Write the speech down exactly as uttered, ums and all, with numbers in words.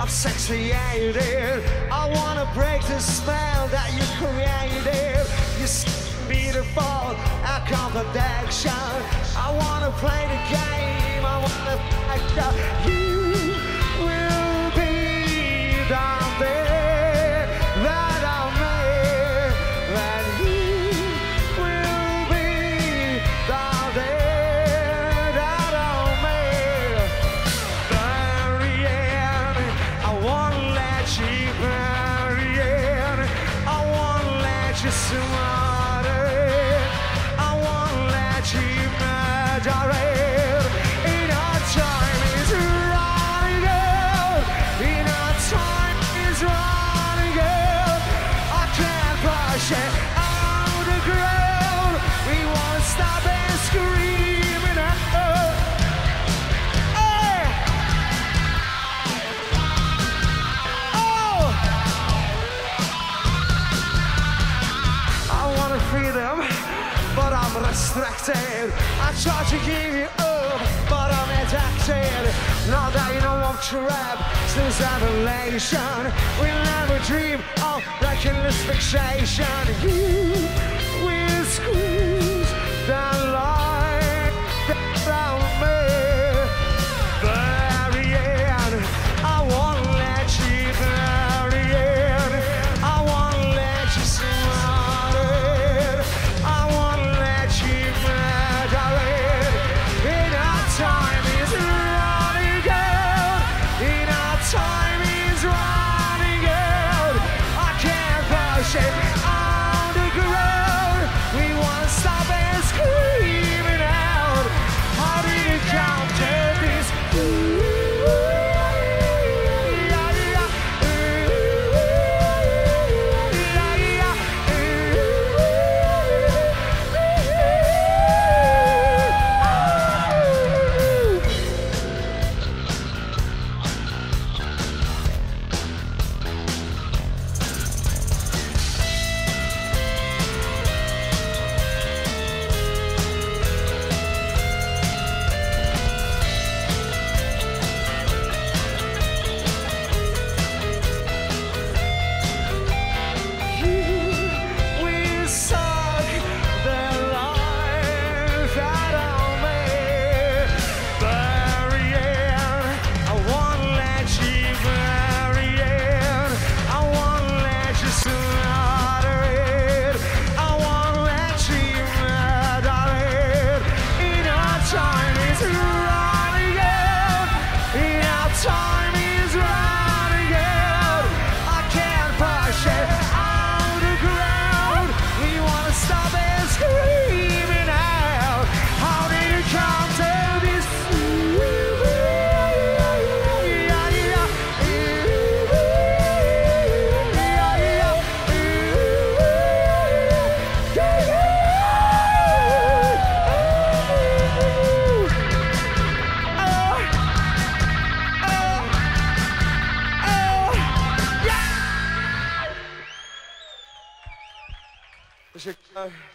asphyxiated. I wanna break the spell that you created. You're so beautiful, a contradiction. I wanna play the game, I wanna act out. You will be down there, that I'm there, that you will be down there, that I'm there. Bury it, I won't let you bury it. I won't let you smother it. I won't let you murder it. In our time is running out. In our time is running out. I can't push it on the ground. We won't stop and screaming out. Hey! Oh! I wanna free them, but I'm restricted. I try to give you up, but I'm addicted. Now that you know I'm trapped, since revelation, we'll never dream of reckless fixation. You will squeeze that line down me. Bury it, I won't let you bury it. I won't let you smother it. I won't let you murder it. In our time is running out. In our time is running out. I can't push it on the ground. We won't stop and screaming out. How do you counter this? We suck the life that I'm in. Bury it, I won't let you bury it. I won't let you slaughter it. I won't let you murder it. In our time is running out. In our time is running out. I can't push it on the ground. We wanna stop and screaming out. How did you come to this? Teşekkürler.